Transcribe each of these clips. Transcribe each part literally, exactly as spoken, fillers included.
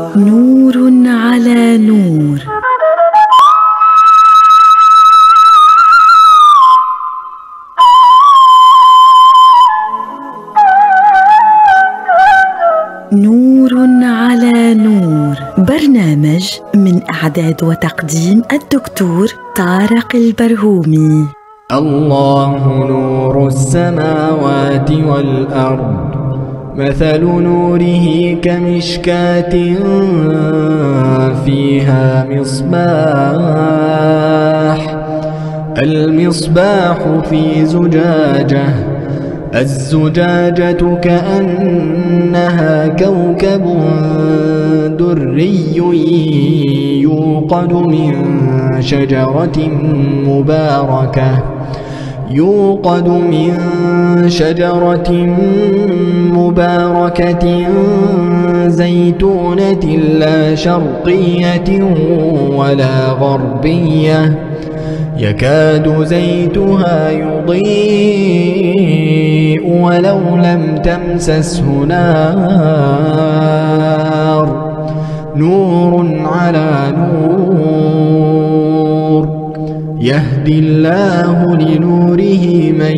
نور على نور. نور على نور، برنامج من إعداد وتقديم الدكتور طارق البرهومي. الله نور السماوات والأرض، مثل نوره كمشكاة فيها مصباح، المصباح في زجاجة، الزجاجة كأنها كوكب دري يوقد من شجرة مباركة يوقد من شجرة مباركة زيتونة لا شرقية ولا غربية، يكاد زيتها يضيء ولو لم تمسسه نار، نور على نور، يهدي الله لنوره من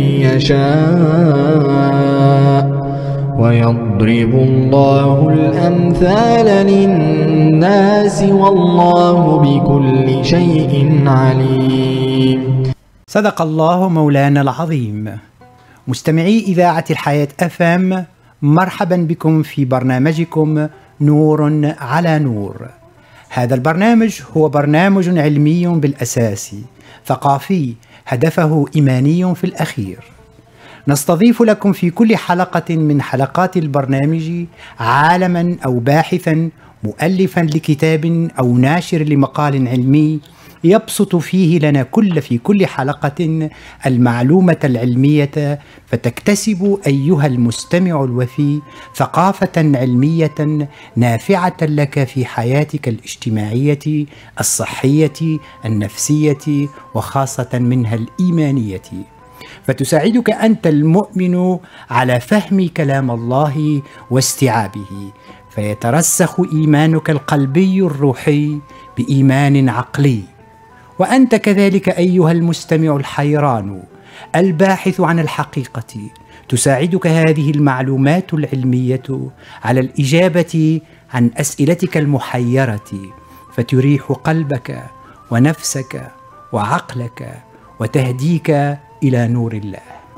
يشاء، ويضرب الله الأمثال للناس والله بكل شيء عليم. صدق الله مولانا العظيم. مستمعي إذاعة الحياة أف أم، مرحبا بكم في برنامجكم نور على نور. هذا البرنامج هو برنامج علمي بالأساس، ثقافي، هدفه إيماني في الأخير. نستضيف لكم في كل حلقة من حلقات البرنامج عالما أو باحثا مؤلفا لكتاب أو ناشر لمقال علمي يبسط فيه لنا كل في كل حلقة المعلومة العلمية، فتكتسب أيها المستمع الوفي ثقافة علمية نافعة لك في حياتك الاجتماعية الصحية النفسية وخاصة منها الإيمانية، فتساعدك أنت المؤمن على فهم كلام الله واستيعابه، فيترسخ إيمانك القلبي الروحي بإيمان عقلي. وأنت كذلك أيها المستمع الحيران الباحث عن الحقيقة، تساعدك هذه المعلومات العلمية على الإجابة عن أسئلتك المحيرة، فتريح قلبك ونفسك وعقلك وتهديك إلى نور الله.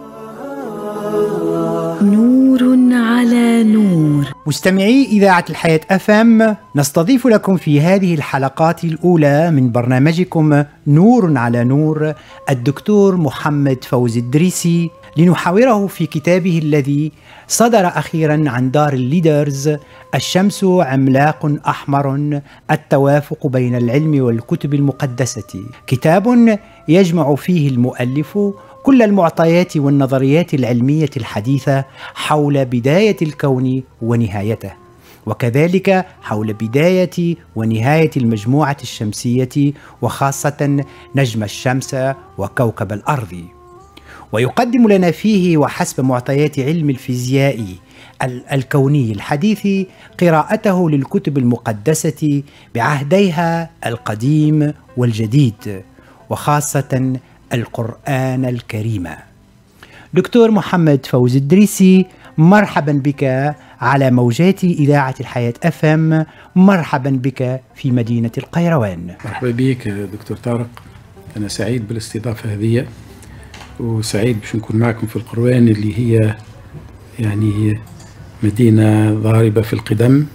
نور على نور. مستمعي إذاعة الحياة أف أم، نستضيف لكم في هذه الحلقات الأولى من برنامجكم نور على نور الدكتور محمد فوزي الدريسي، لنحاوره في كتابه الذي صدر أخيرا عن دار الليدرز، الشمس عملاق أحمر، التوافق بين العلم والكتب المقدسة، كتاب يجمع فيه المؤلف كل المعطيات والنظريات العلمية الحديثة حول بداية الكون ونهايته، وكذلك حول بداية ونهاية المجموعة الشمسية وخاصة نجم الشمس وكوكب الأرض. ويقدم لنا فيه وحسب معطيات علم الفيزياء الكوني الحديث قراءته للكتب المقدسة بعهديها القديم والجديد، وخاصة القرآن الكريم. دكتور محمد فوزي الدريسي، مرحبا بك على موجات إذاعة الحياة أف أم، مرحبا بك في مدينة القيروان. مرحبا بك دكتور طارق، أنا سعيد بالاستضافة هذه، وسعيد باش نكون معكم في القيروان اللي هي يعني مدينة ضاربة في القدم.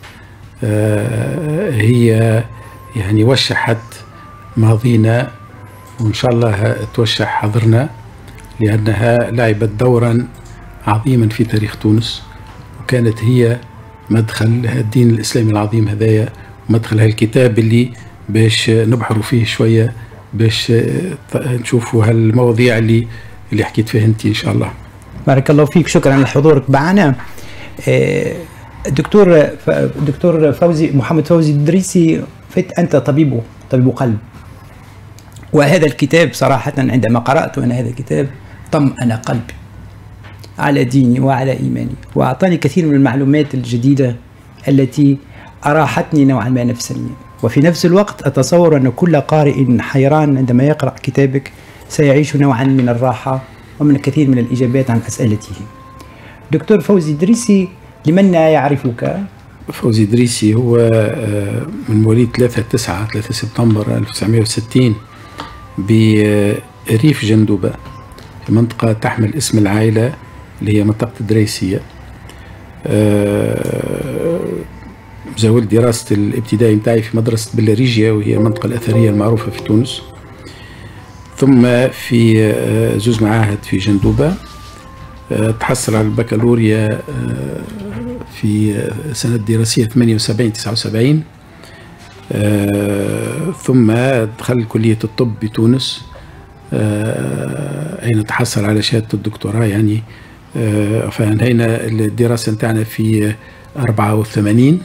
هي يعني وشحت ماضينا وإن شاء الله توشح حاضرنا، لأنها لعبت دورا عظيما في تاريخ تونس، وكانت هي مدخل الدين الإسلامي العظيم هذايا، ومدخل هالكتاب اللي باش نبحروا فيه شوية، باش نشوفوا هالمواضيع اللي اللي حكيت فيها أنت إن شاء الله. بارك الله فيك، شكرا لحضورك معنا. دكتور دكتور فوزي محمد فوزي الدريسي، فت أنت طبيب طبيب قلب، وهذا الكتاب صراحة عندما قرأته أنا هذا الكتاب طمأن قلبي على ديني وعلى إيماني، وأعطاني كثير من المعلومات الجديدة التي أراحتني نوعا ما نفسيا، وفي نفس الوقت أتصور أن كل قارئ حيران عندما يقرأ كتابك سيعيش نوعا من الراحة ومن الكثير من الإجابات عن أسئلته. دكتور فوزي الدريسي، لمن لا يعرفك؟ فوزي الدريسي هو من مواليد ثلاثة تسعة ثلاثة سبتمبر ألف وتسعمائة وستين بريف جندوبة في منطقة تحمل اسم العائلة اللي هي منطقة الدريسية. زاولت دراسة الابتدائي متاعي في مدرسة بلاريجيا، وهي المنطقة الأثرية المعروفة في تونس، ثم في زوز معاهد في جندوبة. تحصل على البكالوريا في سنة دراسية ثمانية وسبعين تسعة وسبعين، ثم دخل كلية الطب بتونس أين تحصل على شهادة الدكتوراه. يعني فانهينا الدراسة نتاعنا في أربعة وثمانين،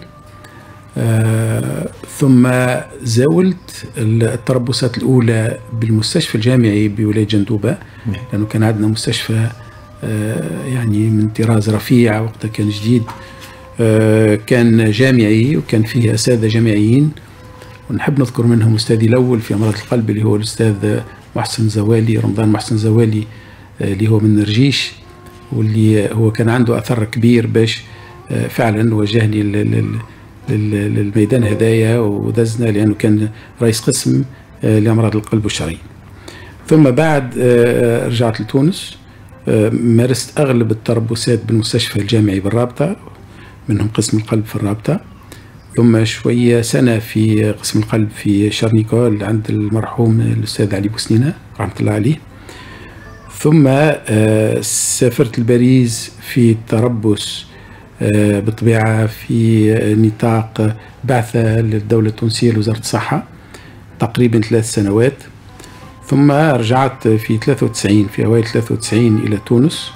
ثم زاولت التربصات الأولى بالمستشفى الجامعي بولاية جندوبة، لأنه كان عندنا مستشفى يعني من طراز رفيع وقتها، كان جديد، كان جامعي وكان فيه أساتذة جامعيين، ونحب نذكر منهم أستاذي الأول في أمراض القلب اللي هو الأستاذ محسن زوالي، رمضان محسن زوالي، اللي هو من نرجيش، واللي هو كان عنده أثر كبير باش فعلا وجهني للميدان هدايا ودزنا، لأنه كان رئيس قسم لأمراض القلب والشرايين. ثم بعد رجعت لتونس، مارست أغلب التربصات بالمستشفى الجامعي بالرابطة، منهم قسم القلب في الرابطة، ثم شوية سنة في قسم القلب في شارنيكول عند المرحوم الأستاذ علي بوسنينة رحمة الله عليه. ثم سافرت لباريس في التربص بالطبيعة في نطاق بعثة للدولة التونسية لوزارة الصحة تقريبا ثلاث سنوات. ثم رجعت في ثلاثة وتسعين في أوائل ثلاثة وتسعين إلى تونس.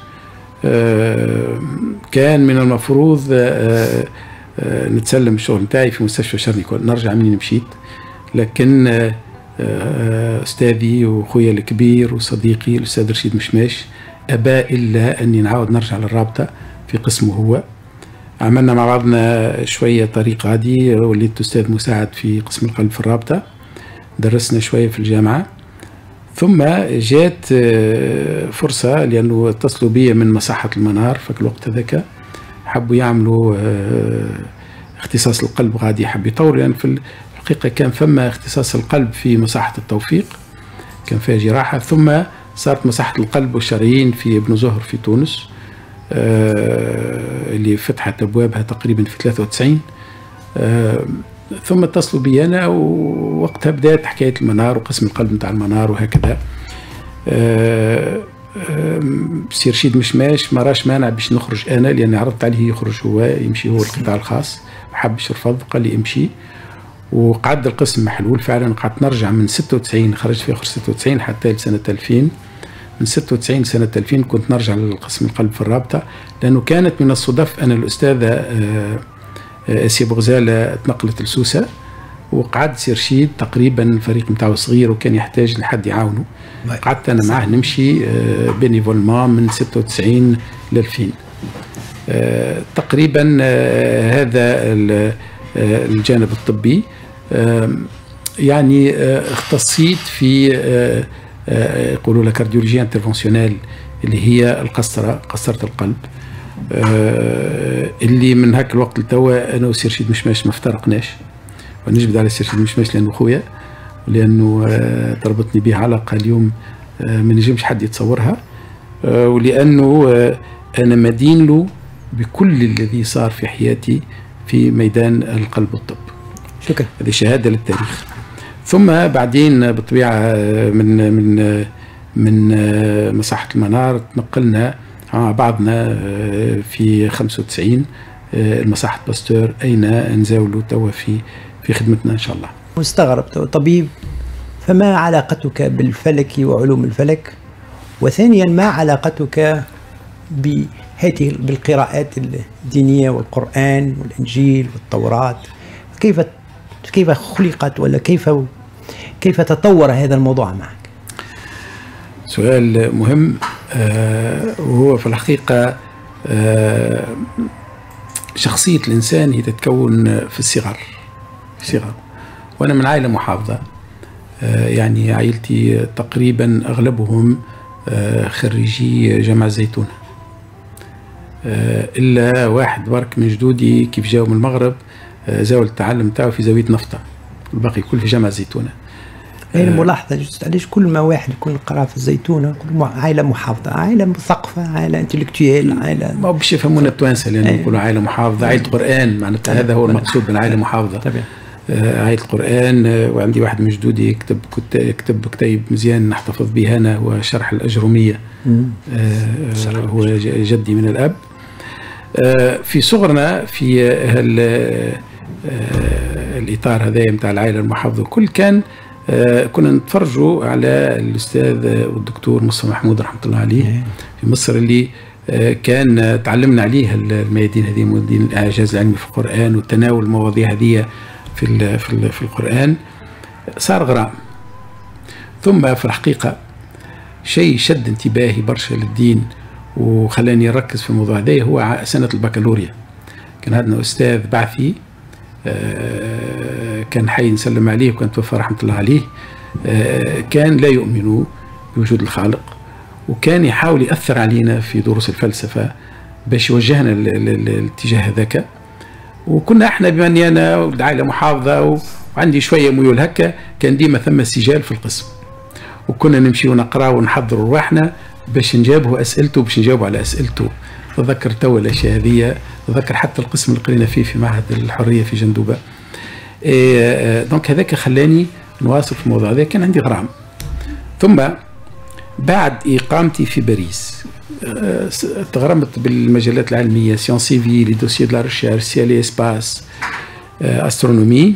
كان من المفروض نتسلم الشغل نتاعي في مستشفى شارنيكول، نرجع مني مشيت، لكن أستاذي وأخويا الكبير وصديقي الأستاذ رشيد مشماش أبى إلا أني نعاود نرجع للرابطة في قسمه هو. عملنا مع بعضنا شوية طريق عادي، وليت أستاذ مساعد في قسم القلب في الرابطة، درسنا شوية في الجامعة. ثم جات فرصة، لأنه اتصلوا بي من مصحة المنار في الوقت هذاك، حبوا يعملوا اختصاص القلب غادي، حب يطور، لأن يعني في الحقيقة كان فما اختصاص القلب في مصحة التوفيق، كان فيها جراحة، ثم صارت مصحة القلب والشرايين في ابن زهر في تونس، اللي فتحت أبوابها تقريبا في ثلاثة وتسعين. ثم اتصلوا بي أنا، ووقتها بدأت حكاية المنار وقسم القلب نتاع المنار وهكذا. سي رشيد مشماش ما راش مانع باش نخرج أنا، لأن عرضت عليه يخرج هو، يمشي هو القطاع الخاص، ما حبش رفض، قال لي امشي، وقعد القسم محلول فعلا. قعدت نرجع من ستة وتسعين، خرجت في آخر ستة وتسعين حتى لسنة ألفين. من ستة وتسعين سنة ألفين كنت نرجع للقسم القلب في الرابطة، لأنه كانت من الصدف أن الأستاذة آسيا بوغزالة تنقلت لسوسة، وقعد سي رشيد تقريبا الفريق نتاعو صغير وكان يحتاج لحد يعاونه، قعدت أنا معاه نمشي بينيفولمون من ستة وتسعين ل ألفين تقريبا. هذا الجانب الطبي، يعني اختصيت في يقولوا لها كارديولوجيا انترفونسيونيل، اللي هي القسطرة، قسطرة القلب، اللي من هاك الوقت لتوا انا وسي رشيد مشماش ما افترقناش، ونجبد على سي رشيد مشماش لانه خويا، ولانه تربطني به علاقه اليوم ما نجمش حد يتصورها، ولانه انا مدين له بكل الذي صار في حياتي في ميدان القلب والطب. شكرا. هذه شهاده للتاريخ. ثم بعدين بالطبيعه من من من مصحه المنار تنقلنا مع بعضنا في خمسة وتسعين المصحة باستور، أين نزاولوا توا في في خدمتنا إن شاء الله. مستغرب طبيب، فما علاقتك بالفلك وعلوم الفلك؟ وثانيا ما علاقتك بهذه بالقراءات الدينية والقرآن والإنجيل والتوراة؟ كيف كيف خلقت، ولا كيف كيف تطور هذا الموضوع معك؟ سؤال مهم، آه وهو في الحقيقة آه شخصية الإنسان هي تتكون في الصغر في الصغر وأنا من عائلة محافظة، يعني عائلتي تقريبا أغلبهم خريجي جامعة الزيتونة، إلا واحد برك من جدودي كيف جاوا من المغرب زاول التعلم تاعو في زاوية نفطة، الباقي كل في جامعة الزيتونة. هي الملاحظة جزء علاش كل ما واحد يكون قرا في الزيتونة كل عائلة محافظة، عائلة مثقفة، عائلة انتلكتويال، عائلة ما باش يفهمونا التوانسة لأن نقولوا عائلة محافظة، عائلة قرآن معناتها هذا هو المقصود من عائلة محافظة. طبعا. عائلة القرآن. وعندي واحد من جدودي يكتب كتب كتيب مزيان نحتفظ به أنا، هو شرح الأجرومية، هو جدي من الأب. في صغرنا في الإطار هذا متاع العائلة المحافظة كل كان كنا نتفرجوا على الأستاذ والدكتور مصطفى محمود رحمة الله عليه في مصر، اللي كان تعلمنا عليه الميادين هذه، ميادين الإعجاز العلمي في القرآن وتناول المواضيع هذه في في في القرآن. صار غرام. ثم في الحقيقة شيء شد انتباهي برشا للدين وخلاني نركز في الموضوع هذا، هو سنة البكالوريا. كان عندنا أستاذ بعثي كان حي نسلم عليه وكان توفى رحمة الله عليه، كان لا يؤمن بوجود الخالق، وكان يحاول يأثر علينا في دروس الفلسفة باش يوجهنا الاتجاه هذاك. وكنا احنا بما اني انا ولد عائله محافظه وعندي شويه ميول هكا، كان ديما ثم سجال في القسم، وكنا نمشي ونقرا ونحضروا رواحنا باش نجاوبوا اسئلته باش نجاوبوا على اسئلته. تذكر توا الاشياء هذه، تذكر حتى القسم اللي قرينا فيه في معهد الحريه في جندوبه. إيه دونك هذاك خلاني نواصل في الموضوع هذا، كان عندي غرام. ثم بعد اقامتي في باريس تغرمت بالمجالات العلميه، سيونس سيفي، لي دوسيي دو لا ريشيرش، سيال اسباس، استرونومي.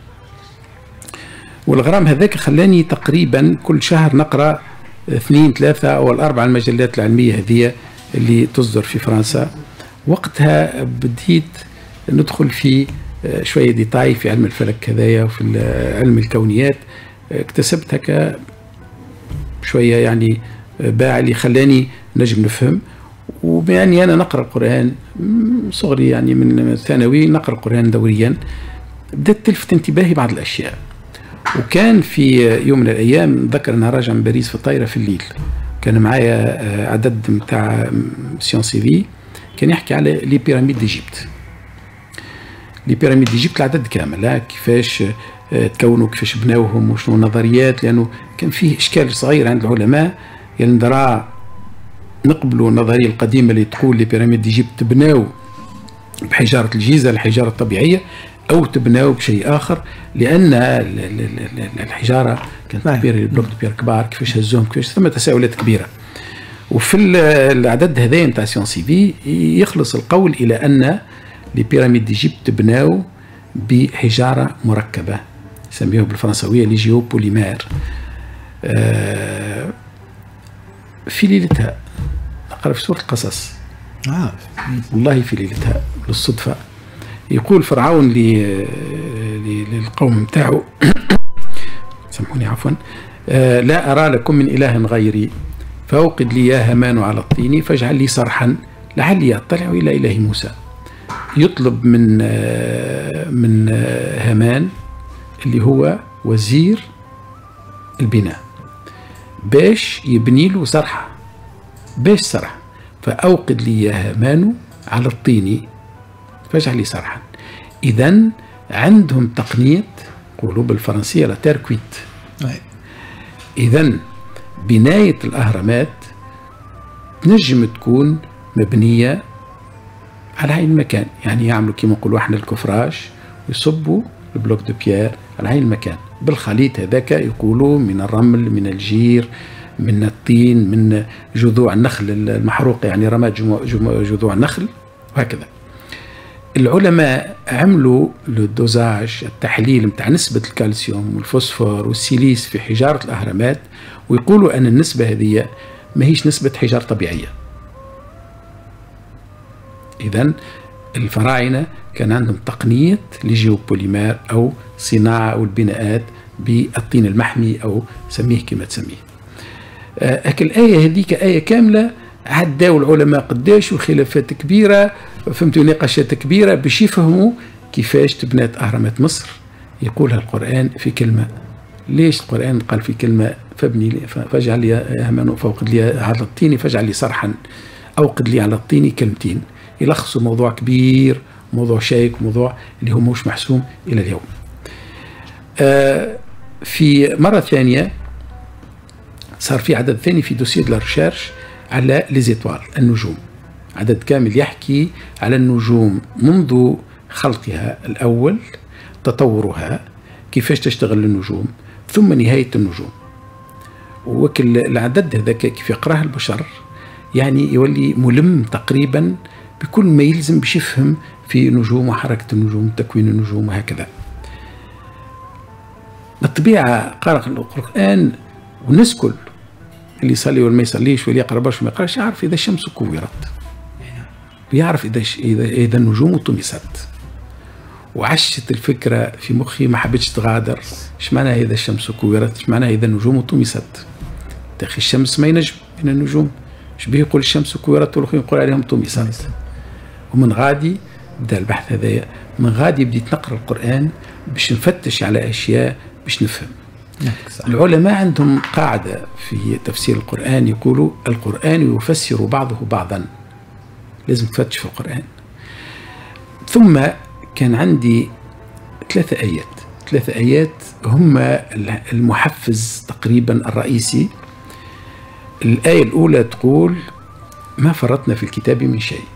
والغرام هذاك خلاني تقريبا كل شهر نقرا اثنين ثلاثه او الاربعه المجلات العلميه هذه اللي تصدر في فرنسا. وقتها بديت ندخل في شويه ديتاي في علم الفلك هذايا وفي علم الكونيات، اكتسبت هكا شويه يعني باع اللي خلاني نجم نفهم. وباني انا نقرا القران صغري، يعني من الثانوي نقرا القران دوريا، بدات تلفت انتباهي بعض الاشياء. وكان في يوم من الايام نذكر انها راجع من باريس في الطائره في الليل، كان معايا عدد نتاع سيونس سيفي كان يحكي على لي بيراميد ديجيبت. لي بيراميد ديجيبت العدد كامل، كيفاش تكونوا، كيفاش بناوهم، وشنو النظريات، لانه كان فيه اشكال صغير عند العلماء. يعني ندرا نقبلوا النظريه القديمه اللي تقول لي بيراميد ديجيبت تبناو بحجاره الجيزه، الحجاره الطبيعيه، او تبناو بشيء اخر، لان الحجاره كانت كبيره، البلوك دو بيير كبار، كيفاش هزوهم، كيفاش ثم تساؤلات كبيره. وفي العدد هذا نتاع سيونس سيفي يخلص القول الى ان لي بيراميد ديجيبت تبناو بحجاره مركبه، يسميوه بالفرنسويه لي جيو بوليمير. آه في ليلتها نقرا في سوره القصص، آه. والله في ليلتها بالصدفه يقول فرعون للقوم نتاعو سامحوني عفوا، آه لا ارى لكم من اله غيري فاوقد لي يا هامان على الطين فاجعل لي صرحا لعلي اطلع الى اله موسى. يطلب من آه من آه هامان اللي هو وزير البناء باش يبني له صرحه، باش صرح، فاوقد لي يا هامان على الطين فاجعل لي صرحا. اذا عندهم تقنيه قولوا بالفرنسيه لا تير كويت. اذا بنايه الاهرامات تنجم تكون مبنيه على هاي المكان، يعني يعملوا كما نقولوا احنا الكفراش ويصبوا البلوك دو بيير على هاي المكان بالخليط هذاك، يقولوا من الرمل، من الجير، من الطين، من جذوع النخل المحروقه، يعني رماد جذوع النخل وهكذا. العلماء عملوا الدوزاج، التحليل متاع نسبة الكالسيوم والفوسفور والسيليس في حجارة الأهرامات، ويقولوا أن النسبة هذه ما هيش نسبة حجارة طبيعية. إذن الفراعنة كان عندهم تقنية لجيوبوليمير أو صناعة أو البناءات بالطين المحمي أو سميه كما تسميه. هك الآية هذيك آية كاملة عداوا العلماء قداش وخلافات كبيرة، فهمتوا نقاشات كبيرة باش يفهموا كيفاش تبنات أهرامات مصر. يقولها القرآن في كلمة. ليش القرآن قال في كلمة فابني لي فاجعل لي هاما فوقد لي على الطين فاجعل لي صرحا أوقد لي على الطين كلمتين، يلخصوا موضوع كبير، موضوع شائك، موضوع اللي هو مش محسوم إلى اليوم. آه في مرة ثانية صار في عدد ثاني في دوسية لا ريشيرش على ليزيتوال، النجوم، عدد كامل يحكي على النجوم منذ خلقها الأول، تطورها، كيفاش تشتغل النجوم، ثم نهاية النجوم. وكل العدد هذاك كيف يقراه البشر يعني يولي ملم تقريبا بكل ما يلزم باش يفهم في نجوم وحركة النجوم وتكوين النجوم وهكذا. بالطبيعة قارئ القرآن والناس كل اللي يصلي واللي ما يصليش واللي يقرأ باش ما يقراش يعرف إذا الشمس كورت، ويعرف إذا إذا إذا النجوم طمست. وعشت الفكرة في مخي ما حبيتش تغادر. ايش معناها إذا الشمس كورت؟ ايش معناها إذا النجوم طمست؟ تاخي الشمس ما ينجم من النجوم، ايش بيه يقول الشمس كورت والآخرين يقول عليهم طمست؟ ومن غادي بدا البحث هذايا، من غادي بديت نقرأ القرآن باش نفتش على أشياء باش نفهم. العلماء عندهم قاعدة في تفسير القرآن يقولوا القرآن يفسر بعضه بعضا، لازم تفتش في القرآن. ثم كان عندي ثلاثة آيات، ثلاثة آيات هما المحفز تقريبا الرئيسي. الآية الأولى تقول ما فرطنا في الكتاب من شيء.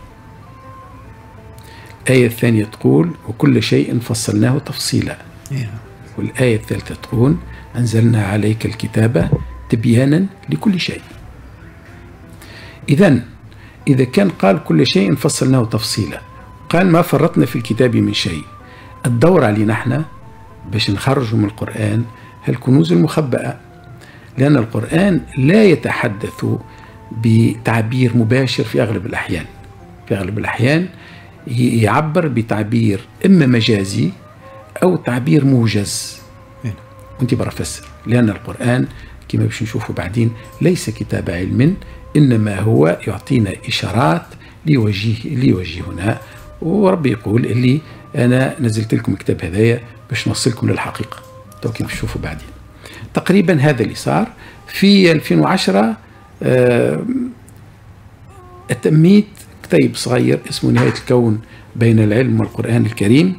الآية الثانية تقول وكل شيء فصلناه تفصيلا. والآية الثالثة تقول أنزلنا عليك الكتاب تبيانا لكل شيء. إذن إذا كان قال كل شيء فصلناه تفصيلا، قال ما فرطنا في الكتاب من شيء، الدور علينا احنا باش نخرجوا من القرآن هالكنوز المخبأة، لأن القرآن لا يتحدث بتعبير مباشر في أغلب الأحيان. في أغلب الأحيان يعبر بتعبير إما مجازي أو تعبير موجز، وانت برا فسر، لأن القرآن كما باش نشوفوا بعدين ليس كتاب علم، إنما هو يعطينا إشارات ليوجه ليوجهنا. وربي يقول اللي أنا نزلت لكم الكتاب هذايا باش نوصلكم للحقيقة، تو كيف تشوفوا بعدين. تقريبا هذا اللي صار في ألفين وعشرة. آه أتميت كتيب صغير اسمه نهاية الكون بين العلم والقرآن الكريم.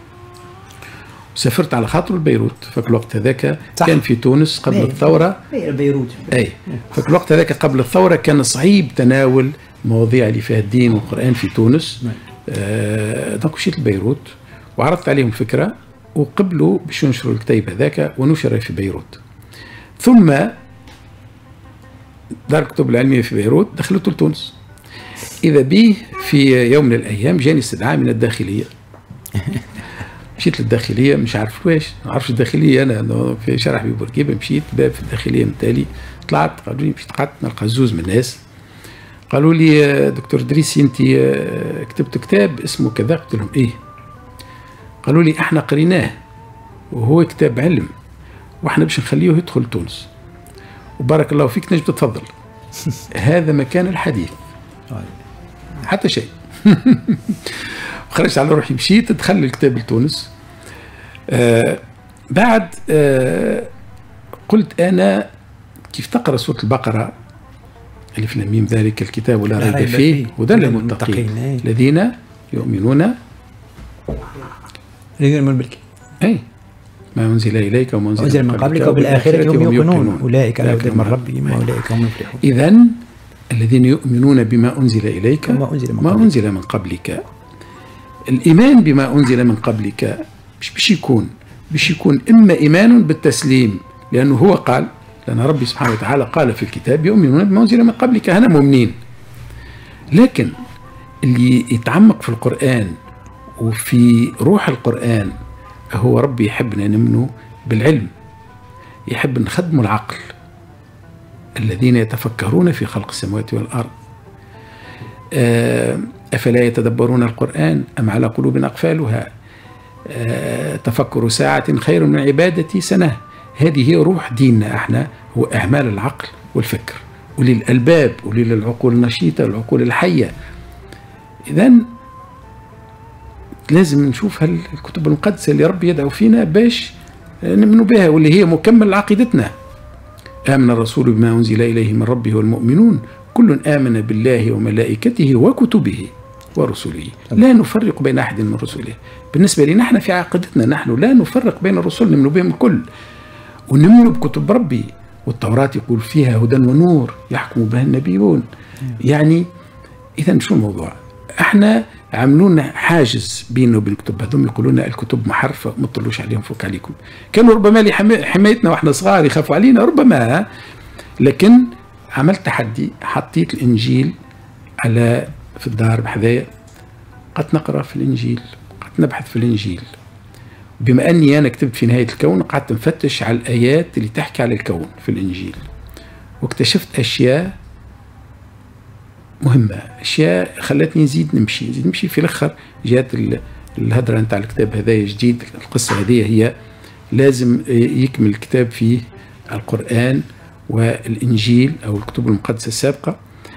سافرت على خاطر بيروت، فك الوقت هذاك كان في تونس قبل الثورة. بيروت أي فك الوقت هذاك قبل الثورة كان صعيب تناول مواضيع اللي فيها الدين والقرآن في تونس. آه دونك مشيت لبيروت وعرضت عليهم الفكرة وقبلوا باش ينشروا الكتاب هذاك ونشر في بيروت. ثم دار الكتب العلمية في بيروت دخلته لتونس. إذا به في يوم من الأيام جاني استدعاء من الداخلية. مشيت للداخلية مش عارف واش، ما عرفش الداخلية أنا في شارع حبيب بورقيبة. مشيت باب في الداخلية متالي، طلعت قالوا لي مشيت قعدت نلقى زوز من الناس قالوا لي دكتور دريسي أنت كتبت كتاب اسمه كذا؟ قلت لهم إيه. قالوا لي احنا قريناه وهو كتاب علم واحنا باش نخليه يدخل تونس وبارك الله فيك نجم تتفضل. هذا مكان الحديث حتى شيء. خرجت على روحي مشيت دخل الكتاب لتونس. آه بعد آه قلت انا كيف تقرا سوره البقره الف لام ميم ذلك الكتاب لا ريب فيه هدى للمتقين الذين يؤمنون يؤمنون بالك اي ما انزل اليك وما انزل من قبلك وبالاخره هم يوقنون اولئك على هدى من ربهم واولئك هم المفلحون. اذا الذين يؤمنون بما انزل اليك وما انزل من, أنزل من قبلك. الايمان بما انزل من قبلك مش باش يكون باش يكون اما ايمان بالتسليم، لانه هو قال، لان ربي سبحانه وتعالى قال في الكتاب يؤمنون بما انزل من قبلك، هنا مؤمنين. لكن اللي يتعمق في القرآن وفي روح القرآن هو ربي يحبنا نمنوا بالعلم، يحب نخدموا العقل. الذين يتفكرون في خلق السماوات والأرض أفلا يتدبرون القرآن أم على قلوب أقفالها تفكر ساعة خير من عبادة سنة. هذه هي روح ديننا احنا، هو إعمال العقل والفكر وللألباب وللعقول النشيطة والعقول الحية. إذن لازم نشوف هل الكتب المقدسة اللي ربي يدعو فينا باش نؤمنوا بها واللي هي مكمل لعقيدتنا. آمن الرسول بما أنزل إليه من ربه والمؤمنون كل آمن بالله وملائكته وكتبه ورسله لا نفرق بين أحد من رسله. بالنسبة لنا نحن في عقيدتنا نحن لا نفرق بين الرسل، نؤمن بهم الكل ونؤمن بكتب ربي. والتوراة يقول فيها هدى ونور يحكم بها النبيون. يعني إذا شو الموضوع؟ احنا عملونا حاجز بيننا وبين الكتب هذوم، يقولون الكتب محرفة ما تطلوش عليهم فوق عليكم. كانوا ربما لحمايتنا واحنا صغار يخافوا علينا ربما، لكن عملت تحدي، حطيت الإنجيل على في الدار بحذايا، قعدت نقرأ في الإنجيل، قعدت نبحث في الإنجيل. بما أني أنا كتبت في نهاية الكون قعدت نفتش على الآيات اللي تحكي على الكون في الإنجيل، واكتشفت أشياء مهمة، أشياء خلتني نزيد نمشي نزيد نمشي. في الآخر جات الهدرة نتاع الكتاب هذايا جديد. القصة هذه هي لازم يكمل الكتاب فيه القرآن والإنجيل أو الكتب المقدسة السابقة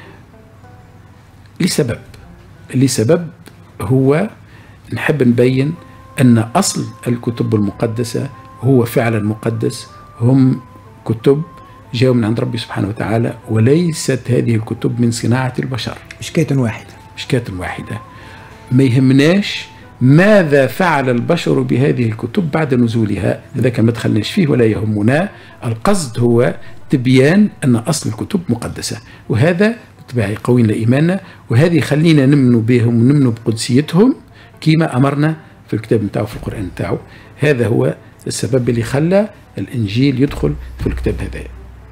لسبب لسبب هو نحب نبين أن أصل الكتب المقدسة هو فعلا مقدس، هم كتب جاءوا من عند ربي سبحانه وتعالى، وليست هذه الكتب من صناعة البشر. مشكاة واحدة مشكاة واحدة. ما يهمناش ماذا فعل البشر بهذه الكتب بعد نزولها، ذاك ما دخلناش فيه ولا يهمنا. القصد هو تبيان أن أصل الكتب مقدسة، وهذا بالطبع يقوي لنا إيماننا، وهذه يخلينا نمنوا بهم ونمنوا بقدسيتهم كما أمرنا في الكتاب نتاعو في القرآن نتاعو. هذا هو السبب اللي خلى الإنجيل يدخل في الكتاب هذا.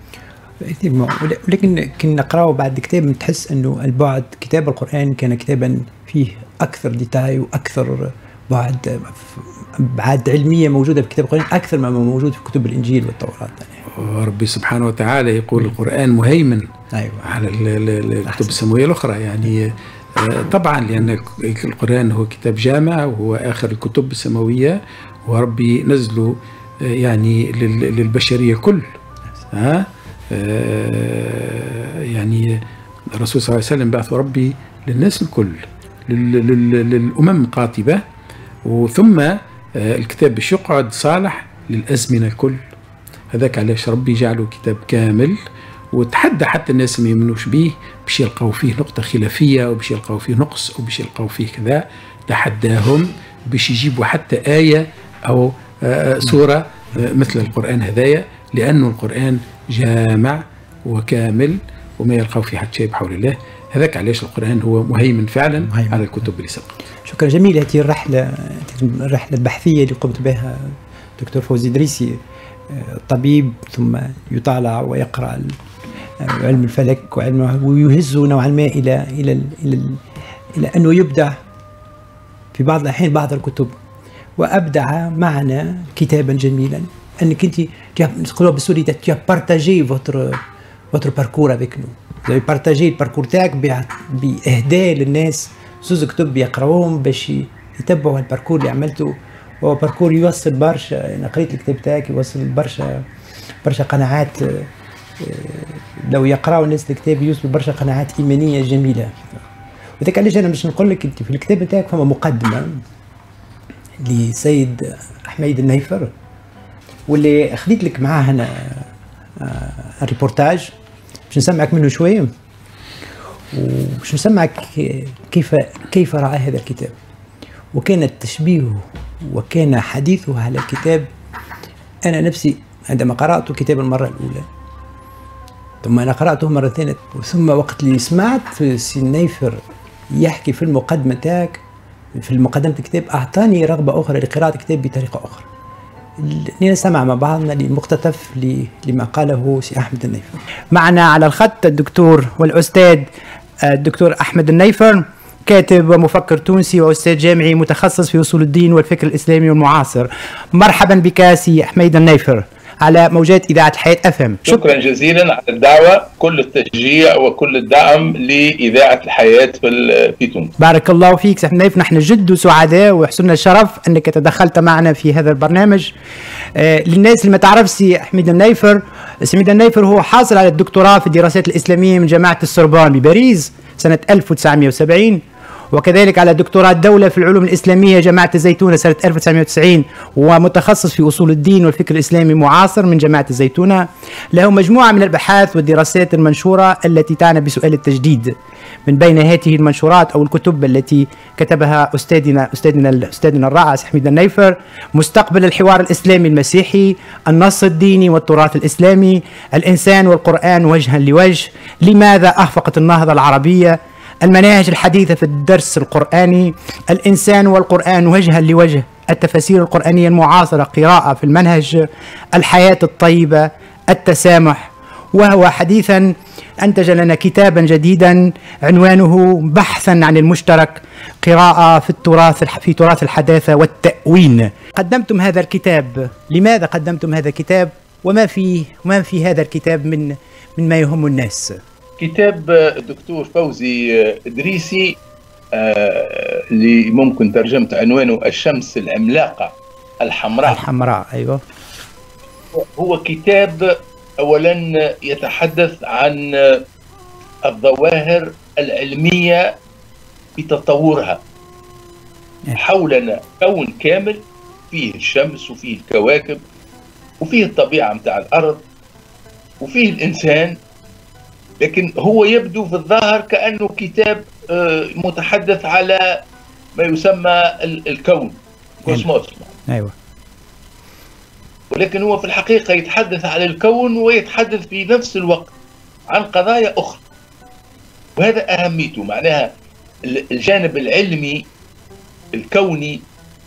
ولكن كنا نقرأه بعد الكتاب نتحس أنه البعد كتاب القرآن كان كتابا فيه أكثر ديتاي وأكثر بعد بعد علمية موجودة في كتاب القرآن أكثر ما موجود في كتب الإنجيل والتوراة. ربي سبحانه وتعالى يقول القرآن مهيمن أيوة. على الكتب السماوية الأخرى. يعني طبعا لأن القرآن هو كتاب جامع وهو آخر الكتب السماوية، وربي نزله يعني للبشرية كل. ها يعني الرسول صلى الله عليه وسلم بعث ربي للناس الكل، للأمم قاطبة، وثم الكتاب باش يقعد صالح للأزمنة الكل. هذاك علاش ربي جعله كتاب كامل، وتحدى حتى الناس ما يؤمنوش به باش يلقاو فيه نقطة خلافية أو باش يلقاو فيه نقص أو باش يلقاو فيه كذا. تحداهم باش يجيبوا حتى آية أو سورة مثل القرآن هذايا، لأنه القرآن جامع وكامل وما يلقاو فيه حتى شيء بحول الله. هذاك علاش القرآن هو مهيمن فعلا مهيمن على الكتب اللي سبقت. شكرا جميل. هذه الرحلة الرحلة البحثية اللي قمت بها دكتور فوزي إدريسي، طبيب ثم يطالع ويقرأ علم الفلك وعلم، ويهزه نوعا ما إلى إلى إلى إلى أنه يبدع في بعض الأحيان بعض الكتب، وأبدع معنا كتابا جميلا. أنك أنت تقولوا بالسوري tu as partagé votre votre parcours avec nous. vous avez partagé الباركور تاعك بإهداء للناس زوز كتب يقرأوهم باش يتبعوا الباركور اللي عملته. هو باركور يوصل برشا، أنا قريت الكتاب تاعك يوصل برشا برشا قناعات، لو يقرأوا الناس الكتاب يوصلوا برشا قناعات إيمانية جميلة. وذاك علاش أنا باش نقول لك أنت في الكتاب تاعك فما مقدمة لسيد حميد النيفر، واللي خديت لك معاه هنا ريبورتاج باش نسمعك منه شويه، وباش نسمعك كيف كيف رأى هذا الكتاب، وكان تشبيهه وكان حديثه على الكتاب. أنا نفسي عندما قرأت كتاب المرة الأولى ثم أنا قرأته مرة ثانية، ثم وقت اللي سمعت سي نيفر يحكي في المقدمة تاعك في المقدمة الكتاب أعطاني رغبة أخرى لقراءة الكتاب بطريقة أخرى. لنستمع مع بعضنا لمقتطف لما قاله سي أحمد النيفر. معنا على الخط الدكتور والأستاذ الدكتور أحمد النيفر، كاتب ومفكر تونسي وأستاذ جامعي متخصص في أصول الدين والفكر الإسلامي والمعاصر. مرحبا بك سي حميد النيفر على موجات إذاعة الحياة أف أم. شكرا جزيلا على الدعوة، كل التشجيع وكل الدعم لإذاعة الحياة في تونس. بارك الله فيك سي حميد، نحن جد سعداء ويحسننا الشرف أنك تدخلت معنا في هذا البرنامج. آه للناس اللي ما تعرف سي حميد النيفر، سي حميد النيفر هو حاصل على الدكتوراه في الدراسات الإسلامية من جامعة السوربون بباريس سنة ألف وتسعمئة وسبعين، وكذلك على دكتوراه الدولة في العلوم الإسلامية جامعة الزيتونة سنة ألف وتسعمائة وتسعين، ومتخصص في أصول الدين والفكر الإسلامي معاصر من جامعة الزيتونة. له مجموعة من الأبحاث والدراسات المنشورة التي تعنى بسؤال التجديد. من بين هذه المنشورات أو الكتب التي كتبها أستاذنا أستاذنا أستاذنا الرائع حميد النيفر: مستقبل الحوار الإسلامي المسيحي، النص الديني والتراث الإسلامي، الإنسان والقرآن وجها لوجه، لماذا أخفقت النهضة العربية، المناهج الحديثة في الدرس القرآني، الإنسان والقرآن وجها لوجه، التفاسير القرآنية المعاصرة قراءة في المنهج، الحياة الطيبة، التسامح. وهو حديثا أنتج لنا كتابا جديدا عنوانه بحثا عن المشترك، قراءة في التراث في تراث الحداثة والتأوين. قدمتم هذا الكتاب، لماذا قدمتم هذا الكتاب، وما في وما في هذا الكتاب من من ما يهم الناس؟ كتاب الدكتور فوزي إدريسي آه اللي ممكن ترجمة عنوانه الشمس العملاقة الحمراء. الحمراء أيوة. هو كتاب أولا يتحدث عن الظواهر العلمية بتطورها. حولنا كون كامل فيه الشمس وفيه الكواكب وفيه الطبيعة متاع الأرض وفيه الإنسان، لكن هو يبدو في الظاهر كأنه كتاب متحدث على ما يسمى الكون، كوسموس. أيوة. ولكن هو في الحقيقة يتحدث عن الكون ويتحدث في نفس الوقت عن قضايا أخرى، وهذا أهميته. معناها الجانب العلمي الكوني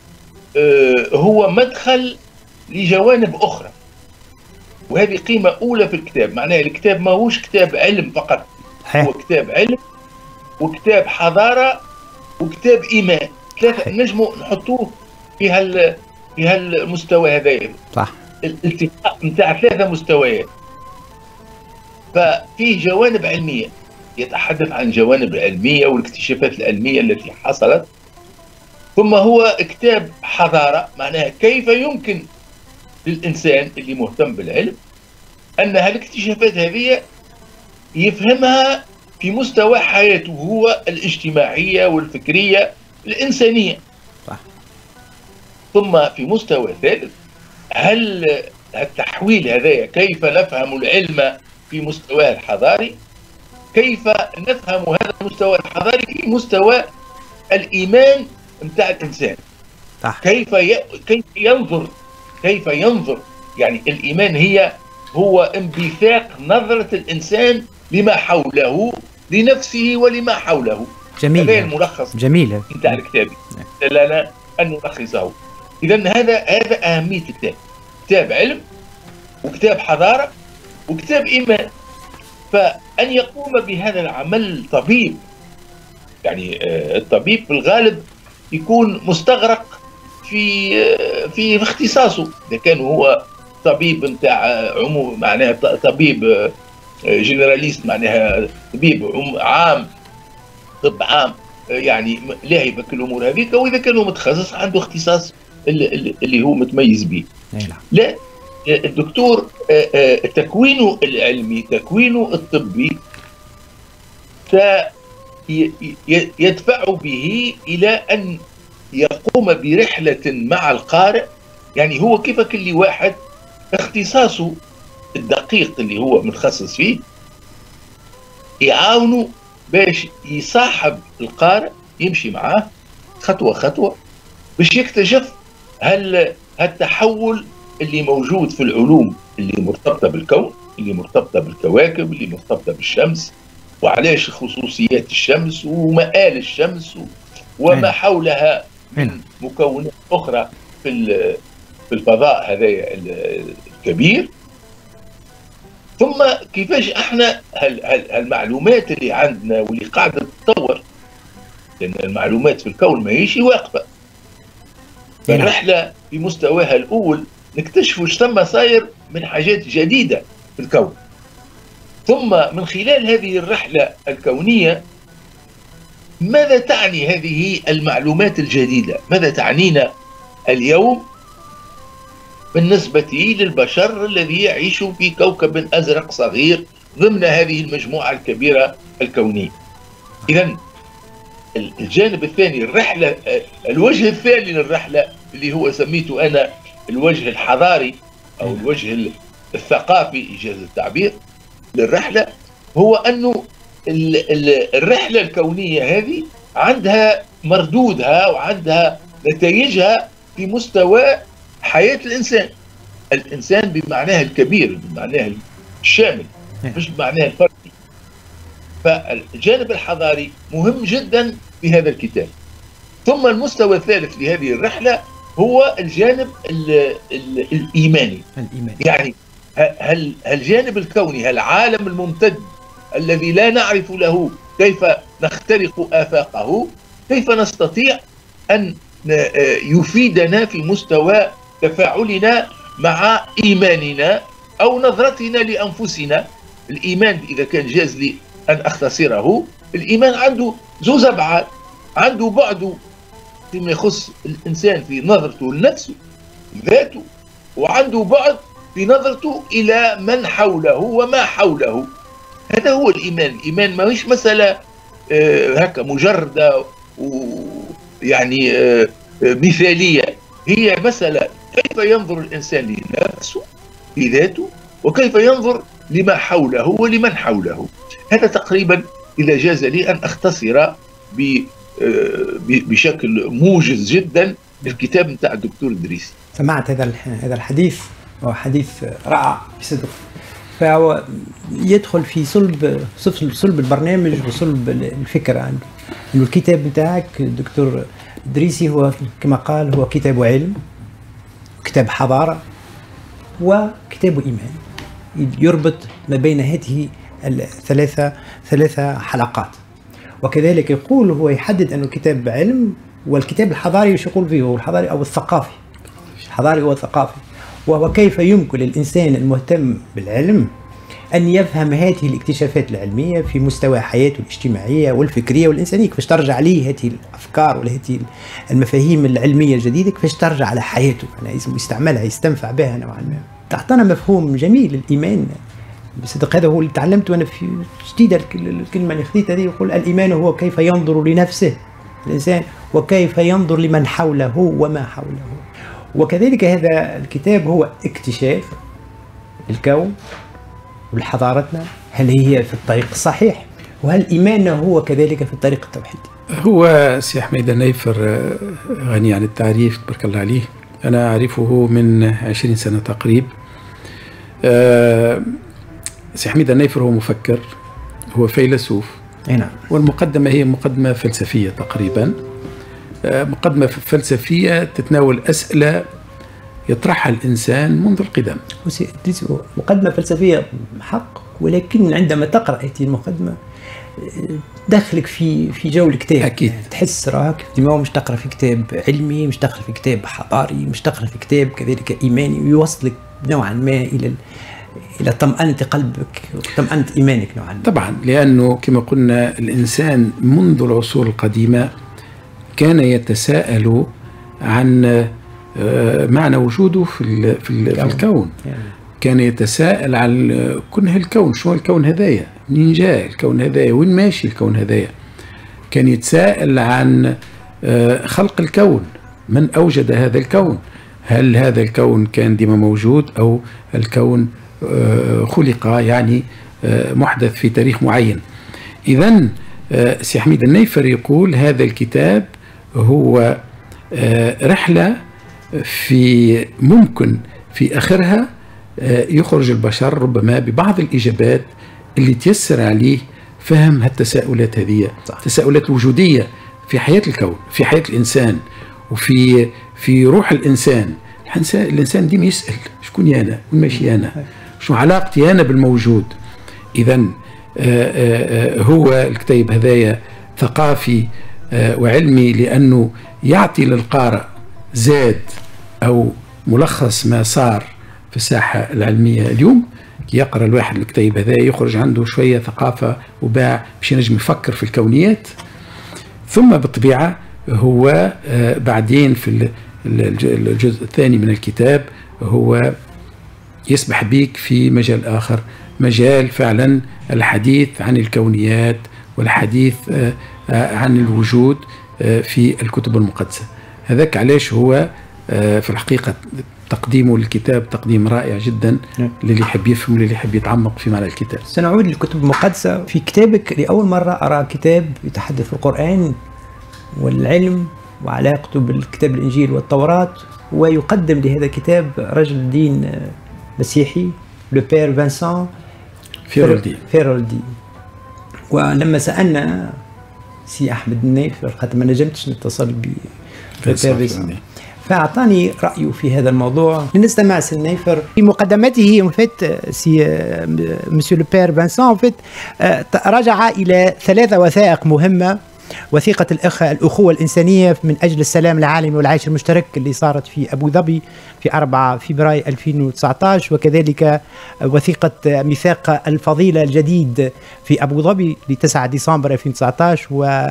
هو مدخل لجوانب أخرى، وهذه قيمة أولى في الكتاب. معناها الكتاب ما هوش كتاب علم فقط، هو كتاب علم وكتاب حضارة وكتاب إيمان، ثلاثة نجموا نحطوه في هال في هالمستوى هذايا. صح. الالتقاء نتاع ثلاثة مستويات. ففيه جوانب علمية، يتحدث عن الجوانب العلمية والاكتشافات العلمية التي حصلت. ثم هو كتاب حضارة، معناها كيف يمكن للإنسان اللي مهتم بالعلم أن هالاكتشافات هذه يفهمها في مستوى حياته هو الاجتماعية والفكرية الإنسانية. صح. ثم في مستوى ثالث، هل التحويل هذايا كيف نفهم العلم في مستواه الحضاري، كيف نفهم هذا المستوى الحضاري في مستوى الإيمان متاع الإنسان. صح. كيف ي... كيف ينظر كيف ينظر يعني الإيمان هي هو انبثاق نظرة الإنسان لما حوله، لنفسه ولما حوله. جميل. هذا الملخص جميل متاع الكتاب لنا أن نلخصه. إذا هذا هذا أهمية الكتاب، كتاب علم وكتاب حضارة وكتاب إيمان. فأن يقوم بهذا العمل طبيب، يعني الطبيب في الغالب يكون مستغرق في في اختصاصه. إذا كان هو طبيب نتاع عموم، معناها طبيب جنراليست، معناها طبيب عام، طب عام، يعني لاهي بك الامور هذيك. واذا كان هو متخصص عنده اختصاص اللي, اللي هو متميز به. لا، الدكتور تكوينه العلمي، تكوينه الطبي يدفع به الى ان يقوم برحله مع القارئ. يعني هو كيف كل واحد اختصاصه الدقيق اللي هو متخصص فيه يعاونه باش يصاحب القارئ، يمشي معاه خطوة خطوة باش يكتشف هل التحول اللي موجود في العلوم اللي مرتبطة بالكون، اللي مرتبطة بالكواكب، اللي مرتبطة بالشمس، وعلاش خصوصيات الشمس ومآل الشمس وما حولها من مكونات أخرى في في الفضاء هذا الكبير. ثم كيفاش احنا هالمعلومات اللي عندنا واللي قاعده تتطور، لان المعلومات في الكون ماهيش واقفه. الرحله في مستواها الاول نكتشفوا ايش ثم صاير من حاجات جديده في الكون. ثم من خلال هذه الرحله الكونيه ماذا تعني هذه المعلومات الجديده؟ ماذا تعنينا اليوم بالنسبة للبشر الذي يعيش في كوكب أزرق صغير ضمن هذه المجموعة الكبيرة الكونية؟ إذن الجانب الثاني الرحلة، الوجه الثاني للرحلة اللي هو سميته أنا الوجه الحضاري أو الوجه الثقافي إنجاز التعبير للرحلة، هو أنه الرحلة الكونية هذه عندها مردودها وعندها نتائجها في مستوى حياة الإنسان، الإنسان بمعناه الكبير بمعناه الشامل مش بمعناه الفردي. فالجانب الحضاري مهم جدا في هذا الكتاب. ثم المستوى الثالث لهذه الرحلة هو الجانب ال ال الإيماني. الإيماني يعني هل الجانب الكوني، العالم الممتد الذي لا نعرف له كيف نخترق آفاقه، كيف نستطيع أن يفيدنا في مستوى تفاعلنا مع إيماننا أو نظرتنا لأنفسنا. الإيمان إذا كان جاز لي أن أختصره، الإيمان عنده زوز أبعاد، عنده بعده فيما يخص الإنسان في نظرته لنفسه ذاته، وعنده بعد في نظرته إلى من حوله وما حوله. هذا هو الإيمان. الإيمان ما هيش مسألة آه هكا مجردة ويعني آه مثالية، هي مسألة كيف ينظر الإنسان لنفسه في ذاته وكيف ينظر لما حوله ولمن حوله. هذا تقريبا إذا جاز لي أن أختصر بشكل موجز جدا الكتاب نتاع الدكتور إدريسي. سمعت هذا هذا الحديث، هو حديث رائع بصدق، فهو يدخل في صلب صلب البرنامج وصلب الفكرة عنده. إنه الكتاب نتاعك الدكتور إدريسي هو كما قال هو كتاب علم، كتاب حضارة، وكتاب إيمان، يربط ما بين هذه الثلاثة ثلاثة حلقات. وكذلك يقول هو يحدد أنه كتاب علم، والكتاب الحضاري وش يقول فيه هو الحضاري أو الثقافي. الحضاري هو الثقافي، وهو كيف يمكن للإنسان المهتم بالعلم أن يفهم هذه الاكتشافات العلمية في مستوى حياته الاجتماعية والفكرية والإنسانية، كيفاش ترجع ليه هذه الأفكار ولا هذه المفاهيم العلمية الجديدة، كيفاش ترجع على حياته، يعني يستعملها يستنفع بها نوعا ما. تعطينا مفهوم جميل الإيمان بصدق. هذا هو اللي تعلمته أنا في جديدة الكلمة اللي خذيتها هذه، يقول الإيمان هو كيف ينظر لنفسه الإنسان وكيف ينظر لمن حوله وما حوله. وكذلك هذا الكتاب هو اكتشاف الكون وحضارتنا، هل هي في الطريق الصحيح، وهل إيماننا هو كذلك في الطريق التوحيدي. هو سي حميد النيفر غني عن التعريف تبارك الله عليه، أنا أعرفه من عشرين سنة تقريبا. سي حميد النيفر هو مفكر، هو فيلسوف، نعم، والمقدمة هي مقدمة فلسفية تقريبا، مقدمة فلسفية تتناول أسئلة يطرحها الإنسان منذ القدم. مقدمة فلسفية حق، ولكن عندما تقرأ هذه المقدمة دخلك في في جو الكتاب. أكيد يعني تحس راك ديما مش تقرأ في كتاب علمي، مش تقرأ في كتاب حضاري، مش تقرأ في كتاب كذلك إيماني، ويوصلك نوعا ما إلى إلى طمأنة قلبك وطمأنة إيمانك نوعا ما. طبعا، لأنه كما قلنا الإنسان منذ العصور القديمة كان يتساءل عن معنى وجوده في في الكون، كان يتساءل عن كنه الكون، شو الكون هذايا، منين جاء الكون هذايا، وين ماشي الكون هذايا. كان يتساءل عن خلق الكون، من أوجد هذا الكون، هل هذا الكون كان ديما موجود أو الكون خلق يعني محدث في تاريخ معين. إذن سي حميد النيفر يقول هذا الكتاب هو رحلة في ممكن في آخرها يخرج البشر ربما ببعض الإجابات اللي تيسر عليه فهم هالتساؤلات هذه، التساؤلات الوجودية في حياة الكون، في حياة الإنسان، وفي في روح الإنسان. الإنسان ديما يسأل شكون أنا، وين ماشي أنا، شو علاقتي أنا بالموجود. إذن هو الكتاب هذايا ثقافي وعلمي، لأنه يعطي للقارئ زاد أو ملخص ما صار في الساحة العلمية اليوم. كي يقرأ الواحد الكتاب هذا يخرج عنده شوية ثقافة وباع باش ينجم يفكر في الكونيات. ثم بالطبيعة هو بعدين في الجزء الثاني من الكتاب هو يسبح بيك في مجال آخر، مجال فعلا الحديث عن الكونيات والحديث عن الوجود في الكتب المقدسة. هذاك علاش هو في الحقيقة تقديمه للكتاب تقديم رائع جدا للي يحب يفهم وللي يحب يتعمق في معنى الكتاب. سنعود للكتب المقدسة. في كتابك لأول مرة أرى كتاب يتحدث في القرآن والعلم وعلاقته بالكتاب الإنجيل والتوراة، ويقدم لهذا الكتاب رجل دين مسيحي لو بير فانسون فيرولدي. فيرولدي. ولما سألنا سي أحمد النايفر خاطر ما نجمتش نتصل ب فيرولدي فأعطاني رأيه في هذا الموضوع. لنستمع سي النايفر. في مقدمته فت سي مسيو لو بير فانسون فت رجع إلى ثلاثة وثائق مهمة: وثيقة الأخ الأخوة الإنسانية من أجل السلام العالمي والعيش المشترك اللي صارت في أبو ظبي في أربعة فبراير ألفين وتسعة عشر، وكذلك وثيقة ميثاق الفضيلة الجديد في أبو ظبي لتسعة ديسمبر ألفين وتسعة عشر،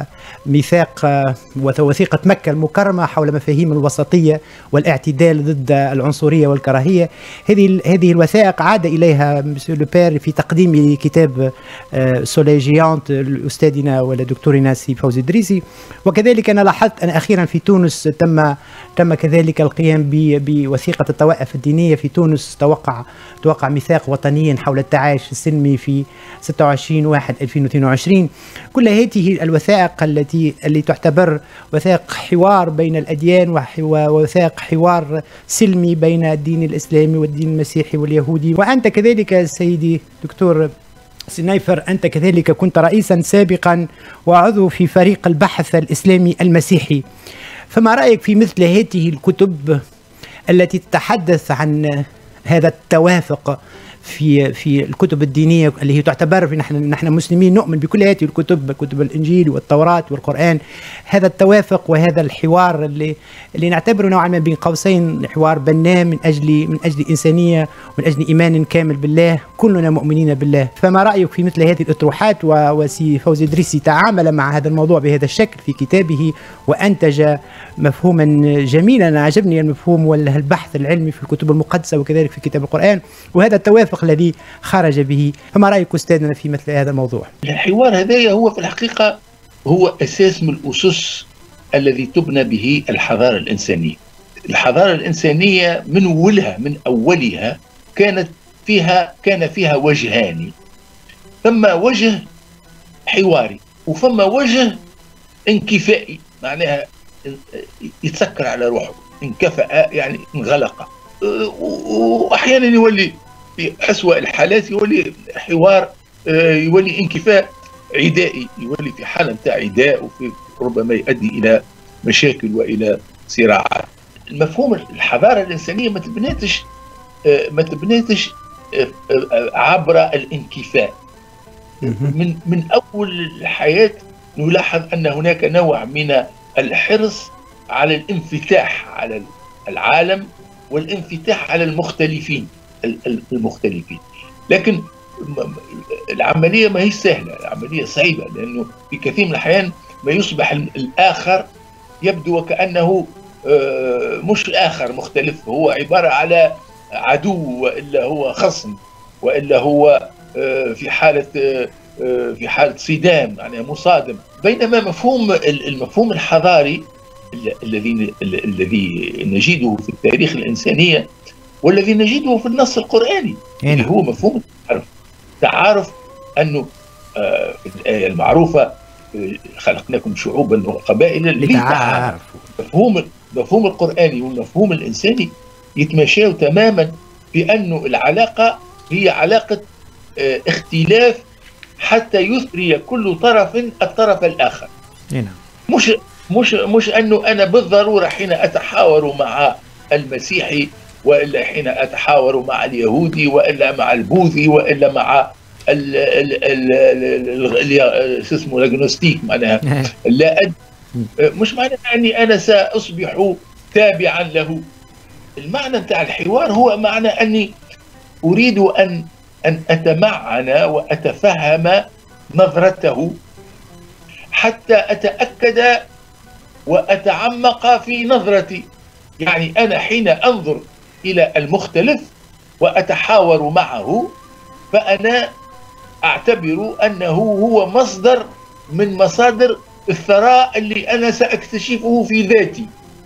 وميثاق وثيقة مكة المكرمة حول مفاهيم الوسطية والاعتدال ضد العنصرية والكراهية. هذه هذه الوثائق عاد إليها مسيو لو بير في تقديم كتاب سولي جيانت لأستاذنا ولدكتورنا سي فوزي الدريسي. وكذلك أنا لاحظت أن أخيرا في تونس تم تم كذلك القيام بوثيقة الطوائف الدينية في تونس. توقع توقع ميثاق وطني حول التعايش السلمي في ستة وعشرين واحد ألفين واثنين وعشرين. كل هذه الوثائق التي اللي تعتبر وثائق حوار بين الأديان ووثائق حوار سلمي بين الدين الإسلامي والدين المسيحي واليهودي. وأنت كذلك سيدي دكتور سي نايفر، أنت كذلك كنت رئيسا سابقا وعضو في فريق البحث الإسلامي المسيحي، فما رأيك في مثل هذه الكتب التي تتحدث عن هذا التوافق في في الكتب الدينية اللي هي تعتبر في نحن نحن مسلمين نؤمن بكل هذه الكتب، كتب الإنجيل والتوراة والقرآن، هذا التوافق وهذا الحوار اللي اللي نعتبره نوعا ما بين قوسين حوار بناء من أجل من أجل إنسانية ومن أجل إيمان كامل بالله، كلنا مؤمنين بالله. فما رأيك في مثل هذه الأطروحات؟ وسي فوزي الدريسي تعامل مع هذا الموضوع بهذا الشكل في كتابه وأنتج مفهوما جميلا. أنا عجبني المفهوم والبحث العلمي في الكتب المقدسة وكذلك في كتاب القرآن، وهذا التوافق الذي خرج به. فما رأيك أستاذنا في مثل هذا الموضوع؟ الحوار هذا هو في الحقيقة هو أساس من الأسس الذي تبنى به الحضارة الإنسانية. الحضارة الإنسانية من أولها من أولها كانت فيها كان فيها وجهان، ثم وجه حواري وثم وجه انكفائي، معناها يتسكر على روحه، انكفأ يعني انغلق، وأحيانا يولي في أسوأ الحالات يولي حوار يولي انكفاء عدائي، يولي في حالة نتاع عداء وفي ربما يؤدي إلى مشاكل وإلى صراعات. المفهوم الحضارة الإنسانية ما تبناتش ما تبناتش عبر الانكفاء. من من أول الحياة نلاحظ أن هناك نوع من الحرص على الانفتاح على العالم والانفتاح على المختلفين المختلفين لكن العملية ما هي سهلة، العملية صعبة، لأنه في كثير من الأحيان ما يصبح الآخر يبدو وكأنه مش آخر مختلف، هو عبارة على عدو وإلا هو خصم وإلا هو في حالة في حالة صدام يعني مصادم. بينما مفهوم المفهوم الحضاري الذي الذي نجده في التاريخ الإنسانية والذي نجده في النص القرآني اللي هو مفهوم التعارف. تعارف أنه آه في الآية المعروفة خلقناكم شعوبا وقبائل لتعارفوا. مفهوم مفهوم القرآني والمفهوم الإنساني يتماشوا تماما، بأنه العلاقة هي علاقة آه اختلاف حتى يثري كل طرف الطرف الآخر. هنا. مش مش مش أنه أنا بالضرورة حين أتحاور مع المسيحي وإلا حين أتحاور مع اليهودي وإلا مع البوذي وإلا مع ال ال ال شو اسمه الأجنوستيك، معناها لا أد... مش معنى أني أنا سأصبح تابعا له. المعنى بتاع الحوار هو معنى أني أريد أن أن أتمعن وأتفهم نظرته حتى أتأكد وأتعمق في نظرتي. يعني أنا حين أنظر إلى المختلف وأتحاور معه فأنا أعتبر أنه هو مصدر من مصادر الثراء اللي أنا سأكتشفه في ذاتي.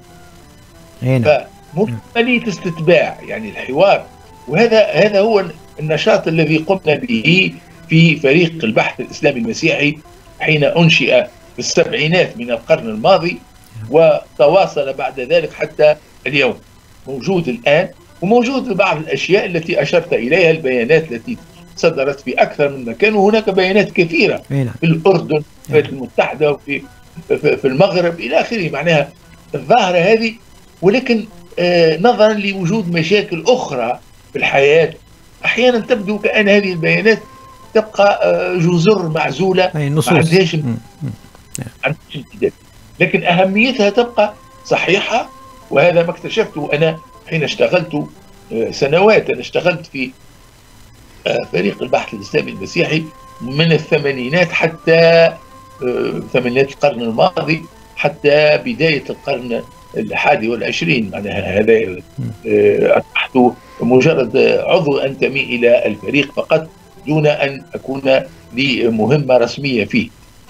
فمو عملية استتباع، يعني الحوار. وهذا هذا هو النشاط الذي قمنا به في فريق البحث الإسلامي المسيحي حين أنشئ في السبعينات من القرن الماضي، وتواصل بعد ذلك حتى اليوم. موجود الآن، وموجود بعض الأشياء التي أشرت إليها، البيانات التي صدرت في أكثر من مكان، وهناك بيانات كثيرة في الأردن، في الولايات المتحدة، وفي في المغرب إلى آخره. معناها الظاهرة هذه، ولكن آه نظرا لوجود مشاكل أخرى في الحياة أحيانا تبدو كأن هذه البيانات تبقى آه جزر معزولة، ما عندهاش امتداد، لكن أهميتها تبقى صحيحة. وهذا ما اكتشفته أنا حين اشتغلت آه سنوات. أنا اشتغلت في آه فريق البحث الإسلامي المسيحي من الثمانينات حتى ثمانينات القرن الماضي حتى بداية القرن الحادي والعشرين. معناها هذا أصبحت مجرد عضو أنتمي إلى الفريق فقط دون أن أكون لي مهمة رسمية فيه.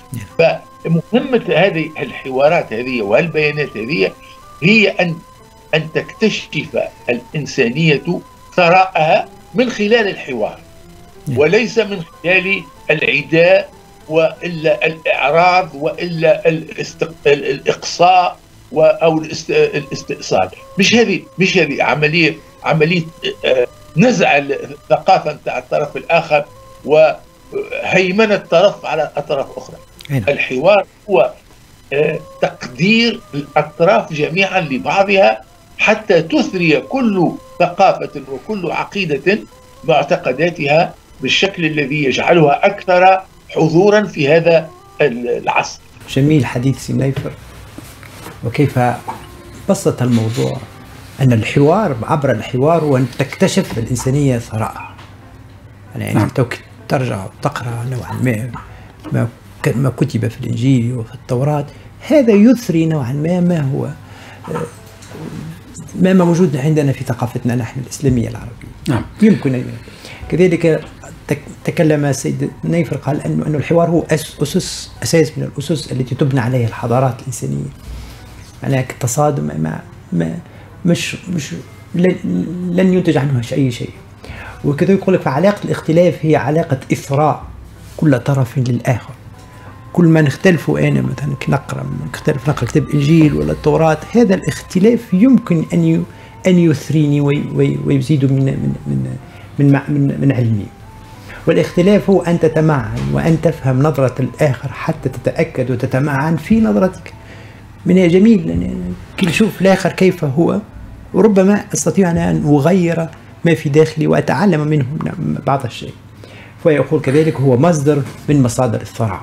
فمهمة هذه الحوارات هذه والبيانات هذه هي أن أن تكتشف الإنسانية ثراءها من خلال الحوار، وليس من خلال العداء وإلا الإعراض وإلا الإقصاء أو الاستئصال. مش هذه مش هذه عملية عملية نزع الثقافة نتاع الطرف الآخر وهيمنة طرف على أطراف أخرى. الحوار هو تقدير الأطراف جميعا لبعضها حتى تثري كل ثقافة وكل عقيدة معتقداتها بالشكل الذي يجعلها أكثر حضورا في هذا العصر. جميل حديث سي نيفر، وكيف بسط الموضوع أن الحوار عبر الحوار هو أن تكتشف الإنسانية ثراءها. يعني نعم. ترجع وتقرأ نوعا ما ما ما كتب في الإنجيل وفي التوراة، هذا يثري نوعا ما ما هو ما موجود عندنا في ثقافتنا نحن الإسلامية العربية. نعم. يمكن كذلك تكلم السيد نيفر قال أن الحوار هو أسس أساس من الأسس التي تبنى عليها الحضارات الإنسانية. يعني التصادم ما ما مش مش لن ينتج عنه أي شيء. وكذا يقول لك فعلاقة الاختلاف هي علاقة إثراء كل طرف للآخر. كل ما نختلف، أنا مثلا نقرأ نختلف نقرأ كتاب إنجيل ولا التوراة، هذا الاختلاف يمكن أن أن يثريني ويزيد من من من من, من, من علمي. والاختلاف هو أن تتمعن وأن تفهم نظرة الآخر حتى تتأكد وتتمعن في نظرتك. من جميل لأن نشوف الآخر كيف هو، وربما أستطيع أن أغير ما في داخلي وأتعلم منه بعض الشيء. ويقول كذلك هو مصدر من مصادر الثراء.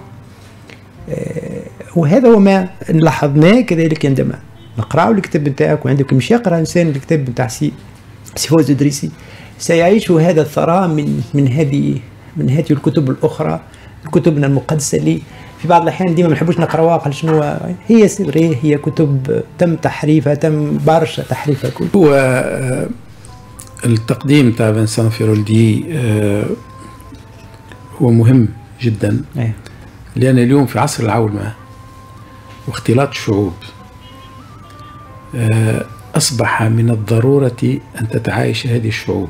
وهذا هو ما لاحظناه كذلك عندما نقرأ الكتاب بتاعك، وعندك مش يقرأ إنسان الكتاب بتاع سي فوز إدريسي سيعيش هذا الثراء من من هذه من هذه الكتب الأخرى، كتبنا المقدسة اللي في بعض الأحيان ديما ما نحبوش نقراوها. قال شنو هي سرية، هي كتب تم تحريفها، تم برشا تحريفها. هو التقديم تاع فينسان فيرولدي هو مهم جدا، لأن اليوم في عصر العولمة واختلاط الشعوب أصبح من الضرورة أن تتعايش هذه الشعوب.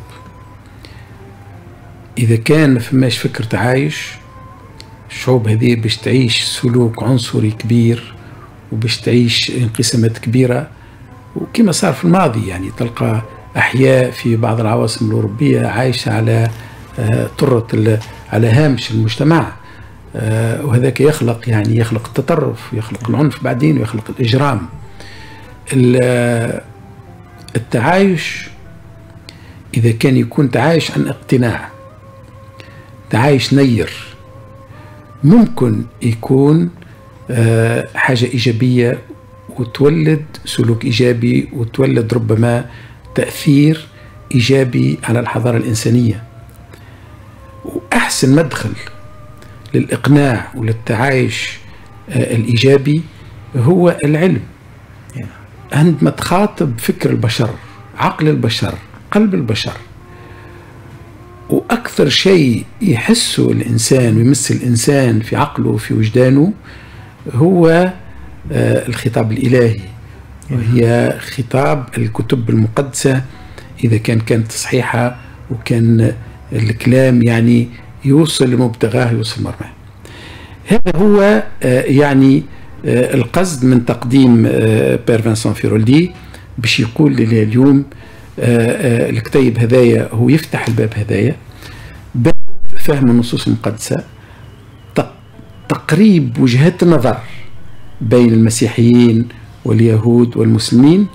إذا كان ما فماش فكر تعايش، الشعوب هذه باش تعيش سلوك عنصري كبير وباش تعيش انقسامات كبيرة، وكما صار في الماضي. يعني تلقى أحياء في بعض العواصم الأوروبية عايشة على طرة على هامش المجتمع، وهذاك يخلق يعني يخلق التطرف ويخلق العنف بعدين ويخلق الإجرام. التعايش إذا كان يكون تعايش عن اقتناع، تعايش نير، ممكن يكون حاجة إيجابية وتولد سلوك إيجابي وتولد ربما تأثير إيجابي على الحضارة الإنسانية. وأحسن مدخل للإقناع وللتعايش الإيجابي هو العلم. عندما تخاطب فكر البشر، عقل البشر، قلب البشر، وأكثر شيء يحسه الإنسان ويمس الإنسان في عقله وفي وجدانه هو الخطاب الإلهي، وهي خطاب الكتب المقدسة إذا كان كانت صحيحة وكان الكلام يعني يوصل لمبتغاه يوصل مرماه. هذا هو يعني القصد من تقديم بير فانسون فيرولدي باش يقول لي اليوم الكتيب هذايا هو يفتح الباب هذايا، باب فهم النصوص المقدسة، تقريب وجهات النظر بين المسيحيين واليهود والمسلمين،